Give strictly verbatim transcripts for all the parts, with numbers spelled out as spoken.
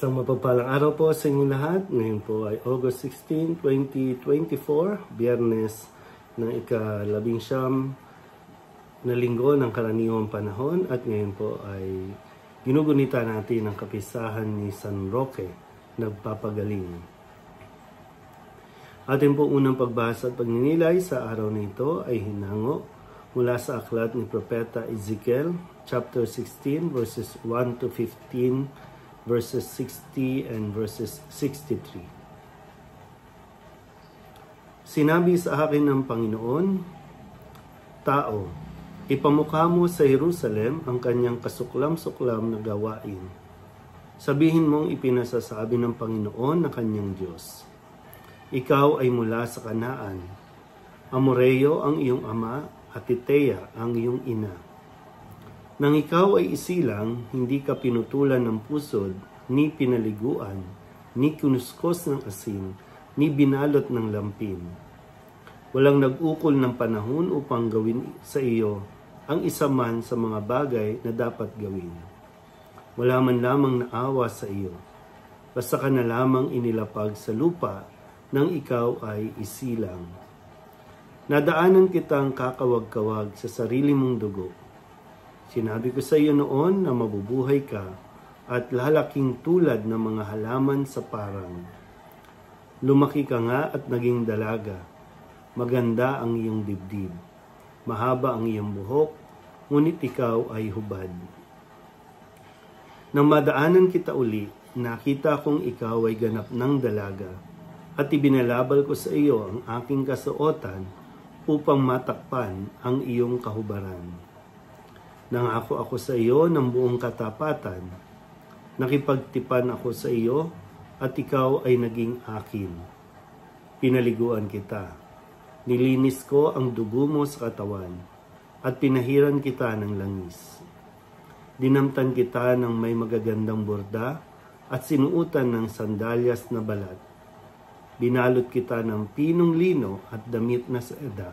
Isang mapagpalang araw po sa inyong lahat. Ngayon po ay August sixteenth, twenty twenty-four, Biyernes ng ika-labing siyam na linggo ng karaniwang panahon, at ngayon po ay ginugunita natin ang kapistahan ni San Roque, nagpapagaling. Atin po unang pagbasa at pagninilay sa araw na ito ay hinango mula sa aklat ni Propeta Ezekiel, chapter sixteen, verses one to fifteen, verses sixty and verses sixty-three. Sinabi sa akin ng Panginoon, "Tao, ipamukha mo sa Jerusalem ang kanyang kasuklam-suklam na gawain. Sabihin mong ipinasasabi ng Panginoon na kanyang Diyos. Ikaw ay mula sa Kanaan. Amoreo ang iyong ama at Titea ang iyong ina. Nang ikaw ay isilang, hindi ka pinutulan ng pusod, ni pinaliguan, ni kinuskos ng asin, ni binalot ng lampin. Walang nag-ukol ng panahon upang gawin sa iyo ang isa man sa mga bagay na dapat gawin. Wala man lamang naawa sa iyo, basta ka na lamang inilapag sa lupa nang ikaw ay isilang. Nadaanan kitang kakawag-kawag sa sarili mong dugo. Sinabi ko sa iyo noon na mabubuhay ka at lalaking tulad ng mga halaman sa parang. Lumaki ka nga at naging dalaga. Maganda ang iyong dibdib. Mahaba ang iyong buhok, ngunit ikaw ay hubad. Nang madaanan kita uli, nakita kong ikaw ay ganap ng dalaga, at ibinalabal ko sa iyo ang aking kasuotan upang matakpan ang iyong kahubaran. Nangako ako sa iyo ng buong katapatan, nakipagtipan ako sa iyo at ikaw ay naging akin. Pinaliguan kita, nilinis ko ang dugo mo sa katawan at pinahiran kita ng langis. Dinamtan kita ng may magagandang borda at sinuutan ng sandalyas na balat. Binalot kita ng pinong lino at damit na seda.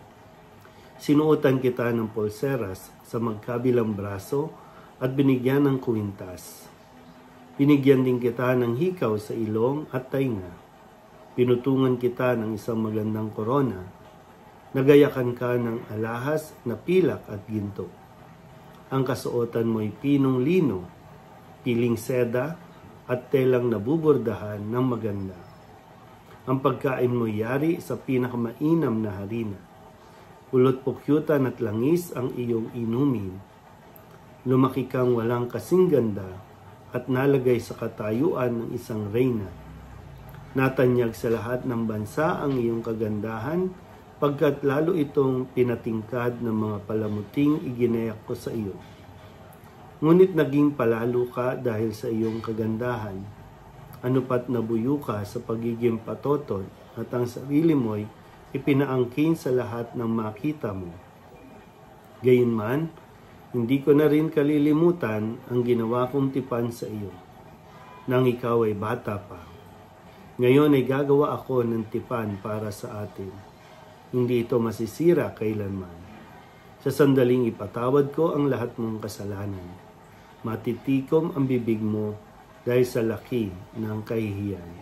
Sinuotan kita ng pulseras sa magkabilang braso at binigyan ng kuwintas. Binigyan din kita ng hikaw sa ilong at tainga. Pinutungan kita ng isang magandang korona. Nagayakan ka ng alahas na pilak at ginto. Ang kasuotan mo'y pinong lino, piling seda at telang nabubordahan ng maganda. Ang pagkain mo yari sa pinakamainam na harina. Ulot pukyutan at langis ang iyong inumin. Lumaki kang walang kasing ganda at nalagay sa katayuan ng isang reyna. Natanyag sa lahat ng bansa ang iyong kagandahan, pagkat lalo itong pinatingkad ng mga palamuting iginayak ko sa iyo. Ngunit naging palalo ka dahil sa iyong kagandahan. Ano pat nabuyo ka sa pagiging patoton at ang sarili mo'y ipinaangkin sa lahat ng makita mo. Gayunman, hindi ko na rin kalilimutan ang ginawa kong tipan sa iyo, nang ikaw ay bata pa. Ngayon ay gagawa ako ng tipan para sa atin. Hindi ito masisira kailanman. Sa sandaling ipatawad ko ang lahat mong kasalanan. Matitikom ang bibig mo dahil sa laki ng kahihiyan.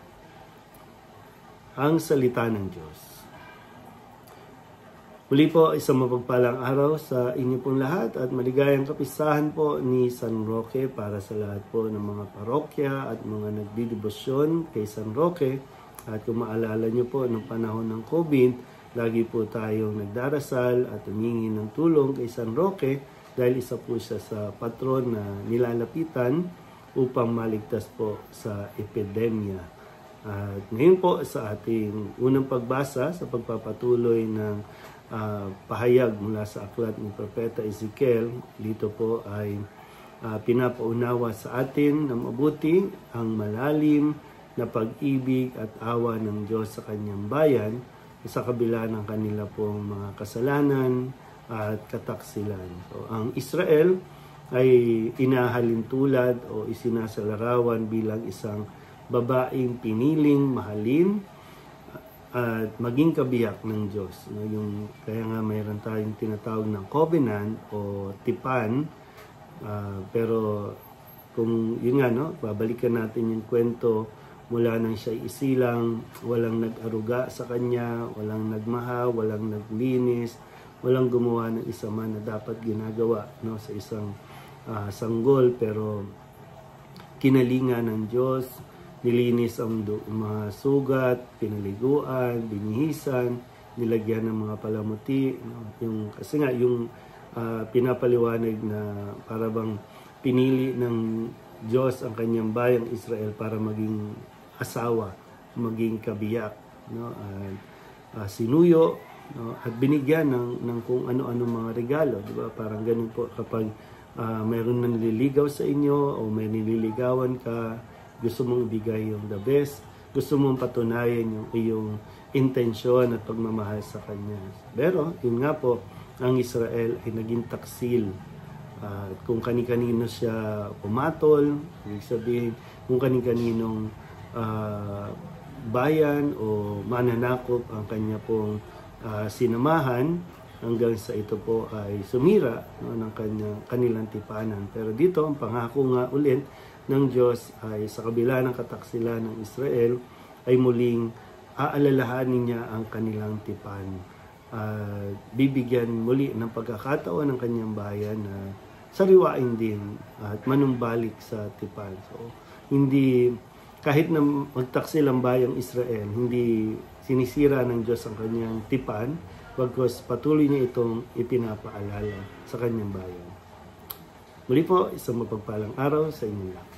Ang salita ng Diyos. Muli po, isang mapagpalang araw sa inyo pong lahat at maligayang kapistahan po ni San Roque para sa lahat po ng mga parokya at mga nagdidebosyon kay San Roque. At kung maalala nyo po, noong panahon ng COVID, lagi po tayong nagdarasal at humingi ng tulong kay San Roque dahil isa po siya sa patron na nilalapitan upang maligtas po sa epidemya. At ngayon po sa ating unang pagbasa sa pagpapatuloy ng uh, pahayag mula sa aklat ng Propeta Ezekiel, dito po ay uh, pinapaunawa sa atin na mabuti ang malalim na pag-ibig at awa ng Diyos sa kanyang bayan sa kabila ng kanila pong mga kasalanan at kataksilan. So, ang Israel ay inahalin tulad o isinasalarawan bilang isang babaeng piniling mahalin at maging kabiyak ng Diyos. No, yung, kaya nga mayroon tayong tinatawag ng covenant o tipan, uh, pero kung yun nga, no, babalikan natin yung kwento mula nang siya isilang, walang nag-aruga sa kanya, walang nagmaha, walang naglinis, walang gumawa ng isa man na dapat ginagawa, no, sa isang uh, sanggol, pero kinalinga ng Diyos, nilinis ang mga sugat, pinaliguan, binihisan, nilagyan ng mga palamuti, no? Yung, kasi nga yung uh, pinapaliwanag na para bang pinili ng Diyos ang kanyang bayang Israel para maging asawa, maging kabiyak, no? At uh, sinuyo, no? At binigyan ng, ng kung ano-ano mga regalo, di ba? Parang ganun po kapag uh, mayroon nang nililigaw sa inyo o may nililigawan ka, gusto mong ibigay yung the best, gusto mong patunayan yung iyong intensyon at pagmamahal sa Kanya. Pero, yun nga po, ang Israel ay naging taksil. Uh, kung kani-kanino siya pumatol, ibig sabihin, kung kani-kaninong uh, bayan o mananakop ang kanya pong uh, sinamahan, hanggang sa ito po ay sumira, no, ng kanya, kanilang tipanan. Pero dito, ang pangako nga ulit ng Diyos ay sa kabila ng kataksilan ng Israel ay muling aalalahanin niya ang kanilang tipan. Uh, bibigyan muli ng pagkakataon ng kanyang bayan na sariwain din at manumbalik sa tipan. So, hindi, kahit na magtaksil ang bayang Israel, hindi sinisira ng Diyos ang kanyang tipan, bagkus patuloy niya itong ipinapaalala sa kanyang bayan. Muli po, isang mapagpalang araw sa inyo lahat.